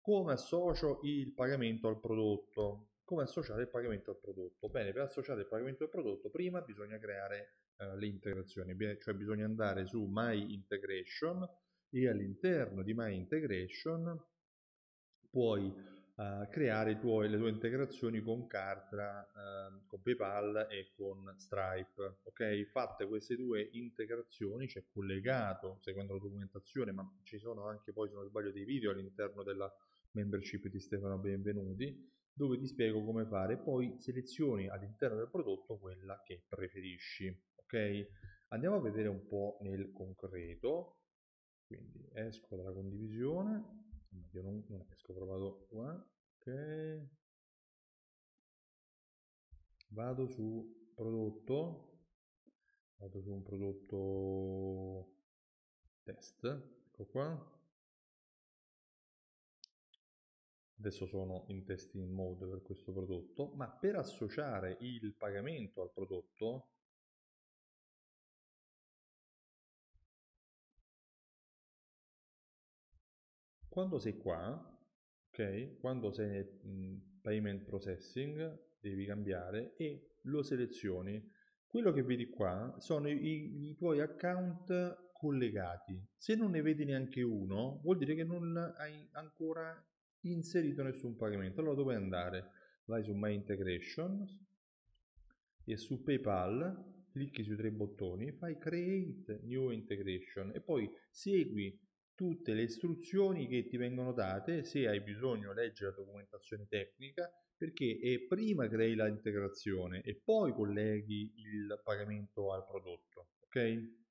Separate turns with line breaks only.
come associo il pagamento al prodotto? Come associare il pagamento al prodotto? Bene, per associare il pagamento al prodotto, prima bisogna creare le integrazioni, cioè bisogna andare su My Integration e all'interno di My Integration puoi creare le tue integrazioni con Kartra, con PayPal e con Stripe. Ok? Fatte queste due integrazioni, cioè collegato seguendo la documentazione, ma ci sono anche poi, se non sbaglio, dei video all'interno della membership di Stefano Benvenuti, dove ti spiego come fare. Poi selezioni all'interno del prodotto quella che preferisci. Ok? Andiamo a vedere un po' nel concreto. Quindi esco dalla condivisione. Io non esco, provato qua. Ok. Vado su prodotto. Vado su un prodotto test. Ecco qua. Adesso sono in testing mode per questo prodotto, ma per associare il pagamento al prodotto, quando sei qua, ok? Quando sei nel payment processing, devi cambiare e lo selezioni. Quello che vedi qua sono i tuoi account collegati. Se non ne vedi neanche uno, vuol dire che non hai ancora inserito nessun pagamento. Allora dove andare? Vai su My Integration e su PayPal clicchi sui tre bottoni, fai Create New Integration e poi segui tutte le istruzioni che ti vengono date. Se hai bisogno, leggi la documentazione tecnica, perché prima crei l'integrazione e poi colleghi il pagamento al prodotto. Ok?